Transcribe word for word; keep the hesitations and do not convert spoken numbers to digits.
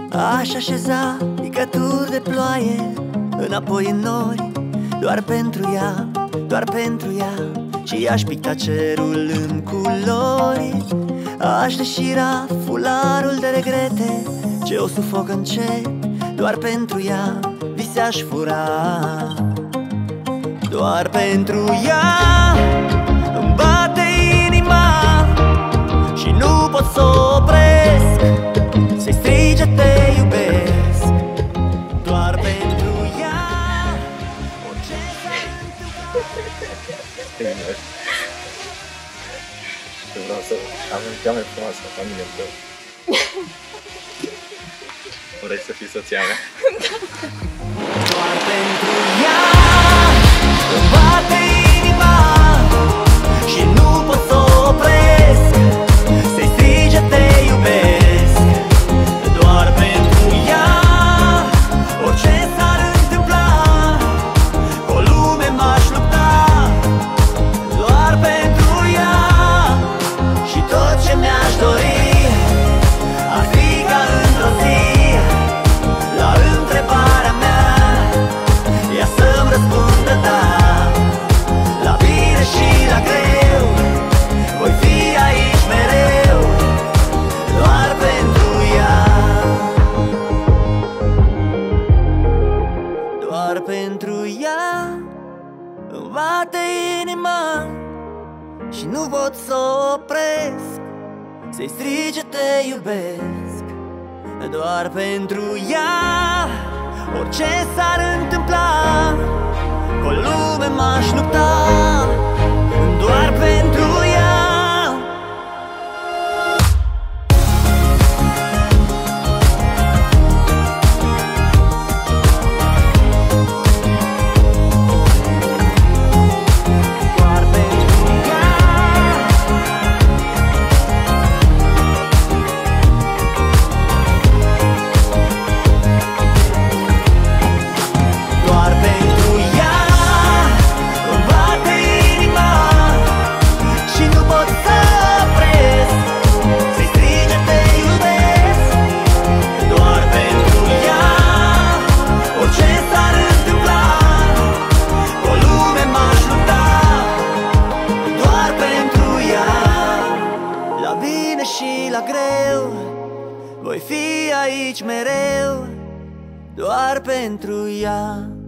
Aș așeza picături de ploaie înapoi în nori, doar pentru ea, doar pentru ea. Și aș picta cerul în culori. Aș deșira fularul de regrete ce o sufoc încet, doar pentru ea vise aș fura. Doar pentru ea îmi bate inima și nu pot să o opresc, să-i strige te iubesc. Doar pentru ea orice s-ar întâmpla. Vreau să am cea mai frumoasă familie în tău. Vrei să fii soția mea? Doar pentru ea îmi bate inima și nu pot să o opresc, să-i strige te iubesc. Doar pentru ea orice s-ar întâmpla, cu o lume m-aș lupta. Doar pentru ea și tot ce mi-aș dori ar fi ca într-o zi la întrebarea mea ea să-mi răspundă da. La bine și la greu voi fi aici mereu, doar pentru ea. Doar pentru ea îmi bate inima și nu pot să o opresc, să-i strige te iubesc. Doar pentru ea orice s-ar întâmpla, cu o lume m-aș lupta. Doar pentru ea. Doar pentru ea. Doar pentru ea îmi bate inima și nu pot să opresc, să-i strige te iubesc. Doar pentru ea orice s-ar întâmpla, cu o lume m-aș lupta. Doar pentru ea, la bine și la greu voi fi aici mereu, doar pentru ea.